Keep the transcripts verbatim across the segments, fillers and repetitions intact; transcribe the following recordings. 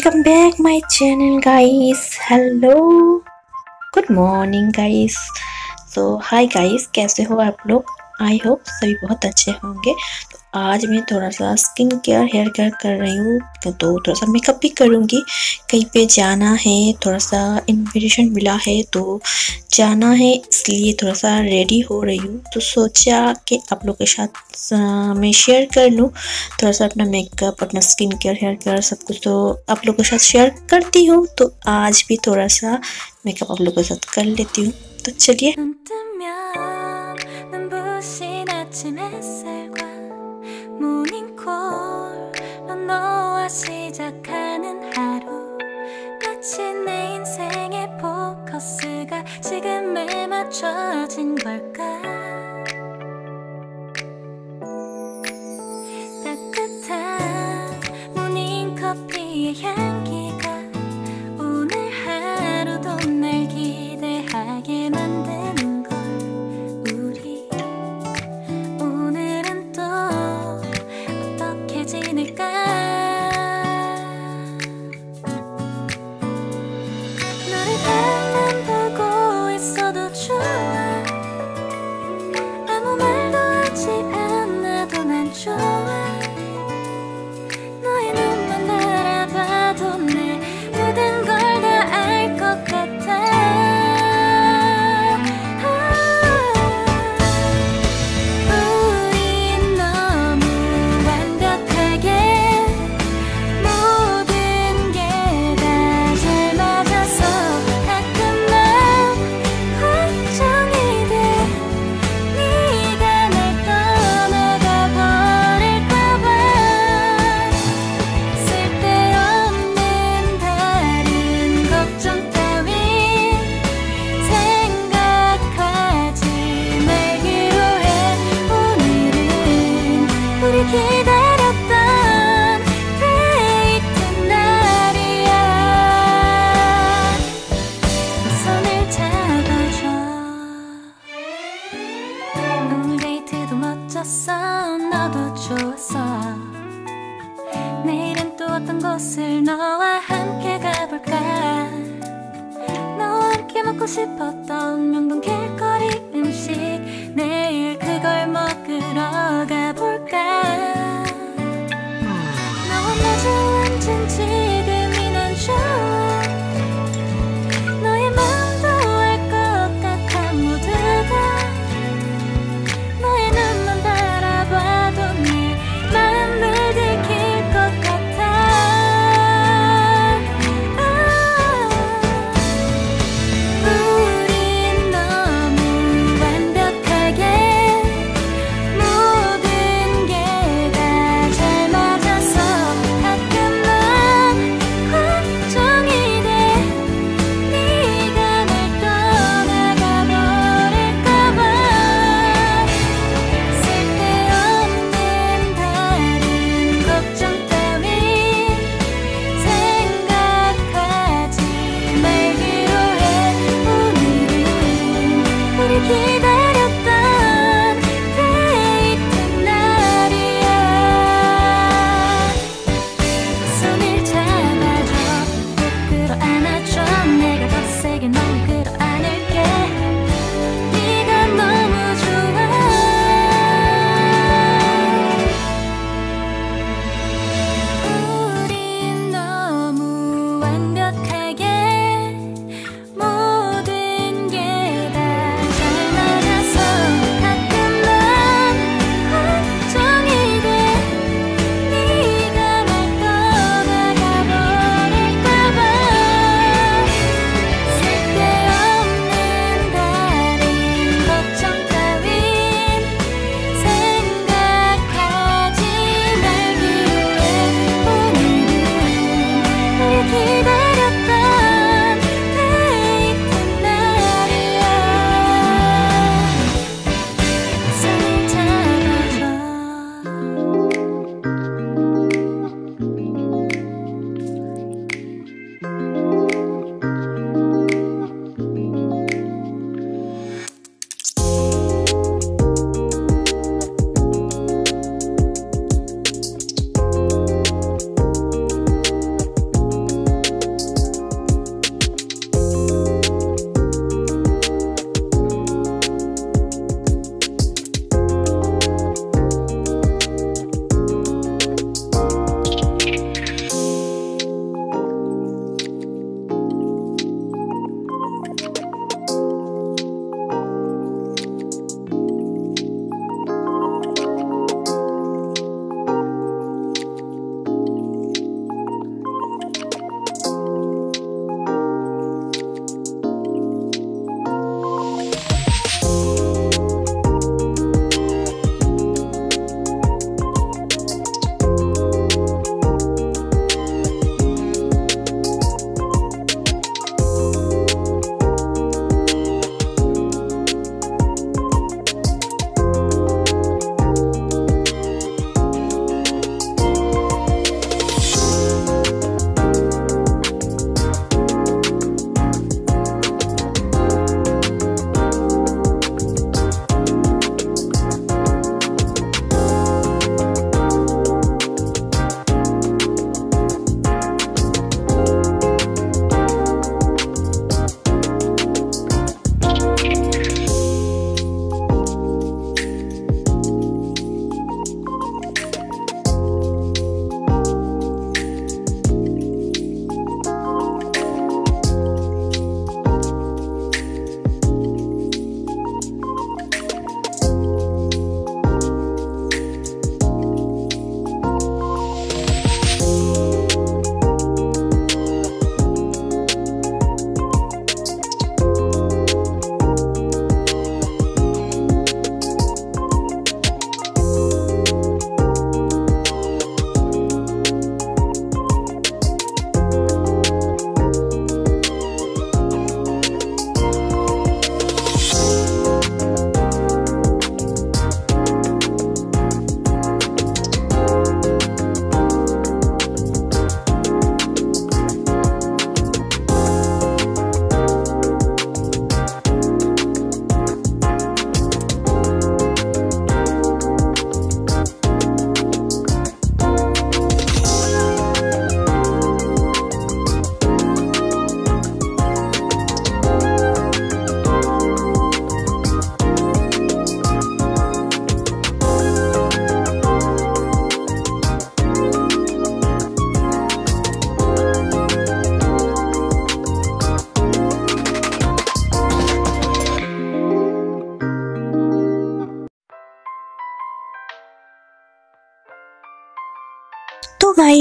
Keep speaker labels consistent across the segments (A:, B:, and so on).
A: Welcome back my channel guys. Hello, good morning guys. So hi guys, कैसे हो आप लोग? आई होप सभी बहुत अच्छे होंगे। तो आज मैं थोड़ा सा स्किन केयर हेयर केयर कर रही हूँ, तो थोड़ा सा मेकअप भी करूँगी। कहीं पे जाना है, थोड़ा सा इन्विटेशन मिला है तो जाना है, इसलिए थोड़ा सा रेडी हो रही हूँ। तो सोचा कि आप लोग के साथ मैं शेयर कर लूँ थोड़ा सा अपना मेकअप, अपना स्किन केयर, हेयर केयर सब कुछ, तो आप लोग के साथ शेयर करती हूँ। तो आज भी थोड़ा सा मेकअप आप लोग के साथ कर लेती हूँ। तो चलिए।
B: 아침 햇살과 모닝콜로 너와 시작하는 하루, 마치 내 인생의 포커스가 지금에 맞춰진 걸까. 따뜻한 모닝커피의 향기가 오늘 하루도 날 기대하게 만드는 걸. 기다렸던 데이트 날이야. 손을 잡아줘. 오늘 데이트도 멋졌어. 너도 좋았어. 내일은 또 어떤 곳을 너와 함께 가볼까. 너와 함께 먹고 싶었던 명동 길거리 음식, 내일 그걸 먹으러 가볼까. 너와 마주 앉은 지금이 난 좋아. 너의 마음도 알 것 같아. 모두 다 너의 눈만 바라봐도 내 마음을 들킬 것 같아. 아, 우린 너무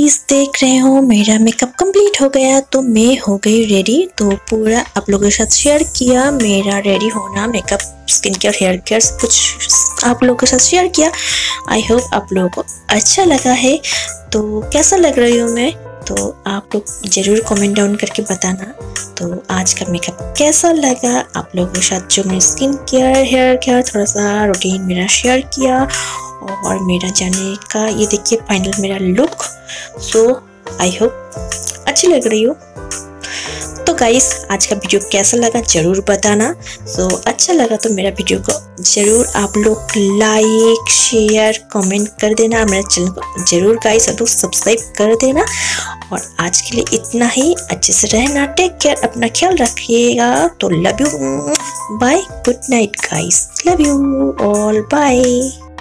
A: गाइस देख रहे हो मेरा मेकअप कंप्लीट हो गया, तो मैं हो गई रेडी। तो पूरा आप लोगों के साथ शेयर किया मेरा रेडी होना, makeup, skin care, hair care, सब कुछ आप लोगों के साथ शेयर किया। आई होप आप लोगों को अच्छा लगा है। तो कैसा लग रही हूँ मैं, तो आप लोग ज़रूर कमेंट डाउन करके बताना। तो आज का मेकअप कैसा लगा आप लोगों के साथ, जो मैं स्किन केयर, हेयर केयर, थोड़ा सा रूटीन मेरा शेयर किया और मेरा जाने का, ये देखिए फाइनल मेरा लुक। सो आई होप अच्छी लग रही हो। तो गाइस आज का वीडियो कैसा लगा ज़रूर बताना। सो so, अच्छा लगा तो मेरा वीडियो को ज़रूर आप लोग लाइक, शेयर, कमेंट कर देना। मेरे चैनल को ज़रूर गाइस आप लोग सब्सक्राइब कर देना। और आज के लिए इतना ही, अच्छे से रहना, टेक केयर, अपना ख्याल रखिएगा। तो love you, bye, good night guys, love you all, bye.